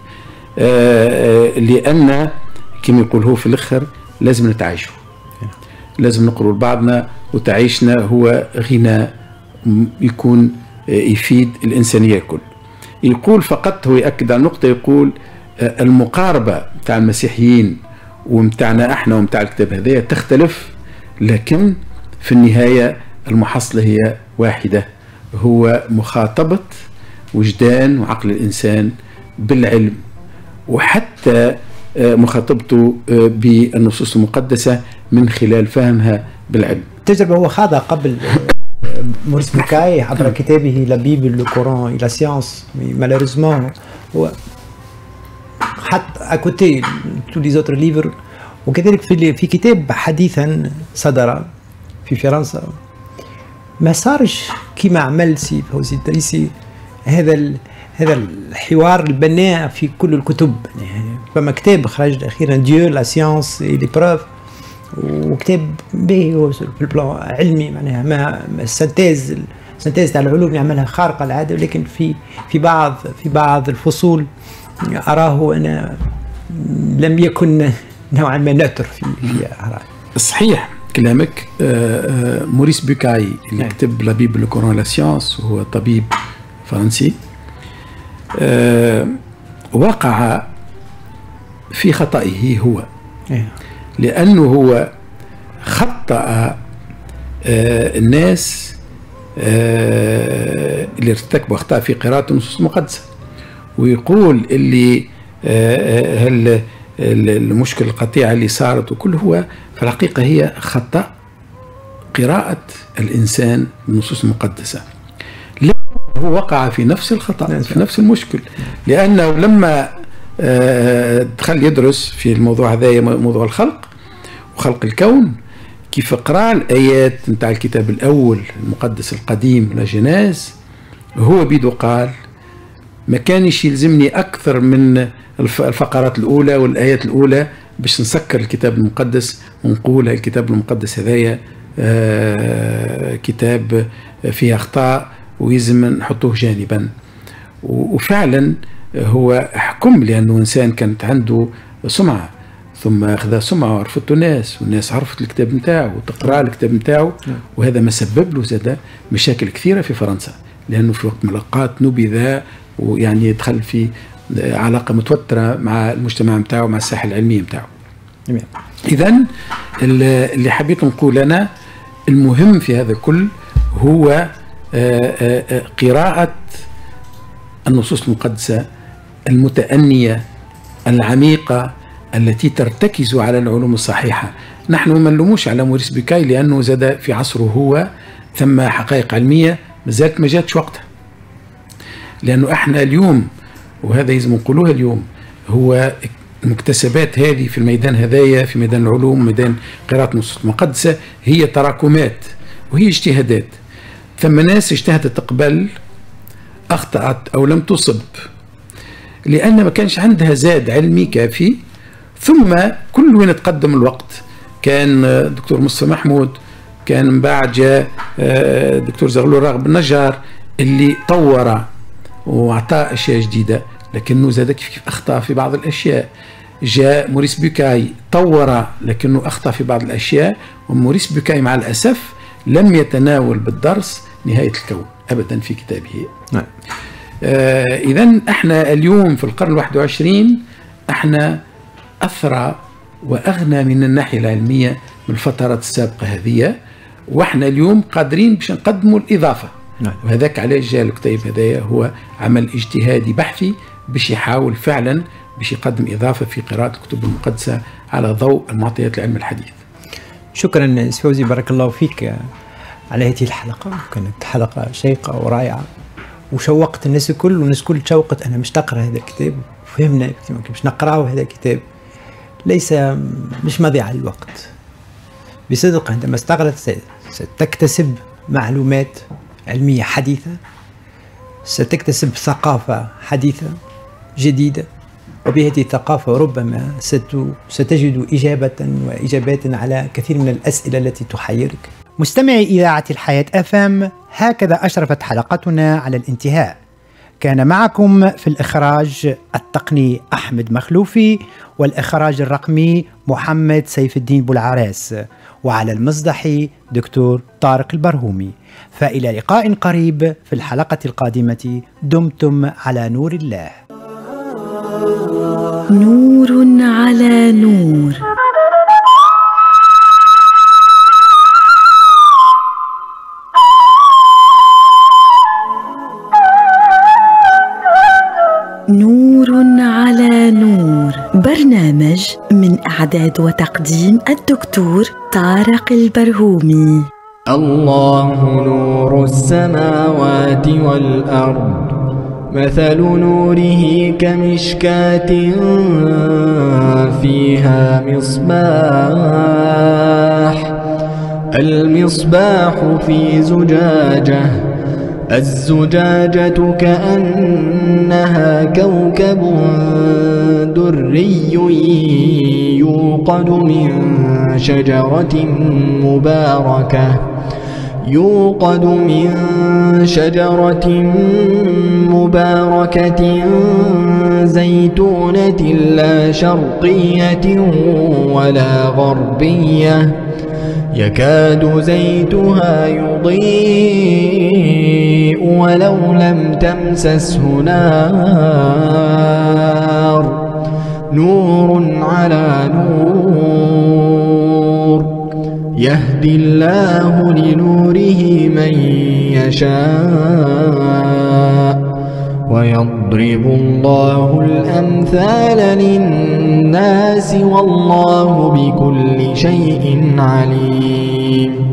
لأن كما يقول هو في الآخر لازم نتعايشوا، لازم نقروا لبعضنا، وتعايشنا هو غنى يكون يفيد الإنسانية الكل. يقول فقط هو يأكد على نقطة، يقول المقاربة متاع المسيحيين ومتاعنا احنا ومتاع الكتاب هذايا تختلف، لكن في النهاية المحصلة هي واحدة، هو مخاطبة وجدان وعقل الإنسان بالعلم، وحتى مخاطبته بالنصوص المقدسة من خلال فهمها بالعلم. التجربة هو خاضها قبل موريس بوكاي عبر كتابه لا بيبل لو كوران إلى سيانس، مالوريزمون هو حط أكوتي تو لي زوتر ليفر. وكذلك في في كتاب حديثا صدر في فرنسا ما صارش كما عمل سي فوزي الدريسي هذا هذا الحوار البناء في كل الكتب. يعني فما كتاب خرج اخيرا ديو لا سيانس اي لي بروف، وكتاب باهي في البلان علمي، معناها ما السنتيز السنتيز تاع العلوم يعملها خارقه العاده، ولكن في في بعض في بعض الفصول اراه انا لم يكن نوعا ما ناتر في في آراء. صحيح كلامك. موريس بوكاي اللي نعم. كتب لا بيبل لو كوران لا سيانس، وهو طبيب فرنسي، وقع في خطئه هو، لأنه هو خطأ الناس اللي ارتكبوا أخطاء في قراءة النصوص المقدسة، ويقول اللي هل المشكلة القطيعة اللي صارت وكل هو في الحقيقة هي خطأ قراءة الإنسان النصوص المقدسة. هو وقع في نفس الخطأ، في نفس المشكل، لأنه لما دخل يدرس في الموضوع هذا، موضوع الخلق وخلق الكون، كيف قرأ الآيات نتاع الكتاب الأول المقدس القديم لا جينيز، هو بيدو قال ما كانش يلزمني أكثر من الفقرات الأولى والآيات الأولى باش نسكر الكتاب المقدس ونقول الكتاب المقدس هذايا كتاب فيه أخطاء ويلزم نحطوه جانبا. وفعلا هو حكم، لأنه إنسان كانت عنده سمعة، ثم أخذ سمعة وعرفته الناس، والناس عرفت الكتاب نتاعه وتقرأ الكتاب نتاعه، وهذا ما سبب له زاد مشاكل كثيرة في فرنسا، لأنه في وقت من الأوقات نبذ ويعني يدخل في علاقة متوترة مع المجتمع نتاعه، مع الساحة العلمية نتاعه. إذن اللي حبيت نقول أنا المهم في هذا كل هو قراءة النصوص المقدسة المتأنية العميقة التي ترتكز على العلوم الصحيحة. نحن ما نلوموش على موريس بوكاي، لأنه زاد في عصره هو ثم حقائق علمية ما زالت ما جاتش وقتها، لأنه احنا اليوم، وهذا لازم نقولوها اليوم، هو المكتسبات هذه في الميدان هذايا، في ميدان العلوم، ميدان قراءة النصوص المقدسة، هي تراكمات وهي اجتهادات. ثم ناس اجتهدت قبل أخطأت أو لم تصب لأن ما كانش عندها زاد علمي كافي، ثم كل وين تقدم الوقت كان دكتور مصطفى محمود، كان من بعد جاء دكتور زغلول راغب النجار اللي طور وأعطى أشياء جديدة، لكنه زاد كيف أخطأ في بعض الأشياء. جاء موريس بوكاي طور لكنه أخطأ في بعض الأشياء، وموريس بوكاي مع الأسف لم يتناول بالدرس نهاية الكون أبدا في كتابه. نعم. آه إذن احنا اليوم في القرن الواحد والعشرين احنا أثرى وأغنى من الناحية العلمية من الفترات السابقة هذه، واحنا اليوم قادرين باش نقدموا الإضافة. نعم. وهذاك علاش جاء الكتيب هذايا هو عمل اجتهادي بحثي باش يحاول فعلا باش يقدم إضافة في قراءة الكتب المقدسة على ضوء المعطيات العلم الحديث. شكرا فوزي، بارك الله فيك على هذه الحلقة. كانت حلقة شيقة ورائعة وشوقت الناس الكل، والناس الكل تشوقت. أنا مش نقرأ هذا الكتاب، وفهمنا مش نقرأه هذا الكتاب ليس مش مضيعة الوقت. بصدق عندما استغلت ستكتسب معلومات علمية حديثة، ستكتسب ثقافة حديثة جديدة، وبهذه الثقافة ربما ستجد إجابة وإجابات على كثير من الأسئلة التي تحيرك. مستمعي إذاعة الحياة أف أم، هكذا أشرفت حلقتنا على الانتهاء. كان معكم في الإخراج التقني أحمد مخلوفي، والإخراج الرقمي محمد سيف الدين بولعراس، وعلى المصدح دكتور طارق البرهومي. فإلى لقاء قريب في الحلقة القادمة، دمتم على نور الله. نور على نور. نور على نور، برنامج من إعداد وتقديم الدكتور طارق البرهومي. الله نور السماوات والأرض، مثل نوره كمشكاة فيها مصباح، المصباح في زجاجة، الزجاجة كأنها كوكب دري يوقد من شجرة مباركة يوقد من شجرة مباركة زيتونة لا شرقية ولا غربية، يكاد زيتها يضيء ولو لم تمسسه نار، نور على نور، يهدي الله لنوره من يشاء، ويضرب الله الأمثال للناس والله بكل شيء عليم.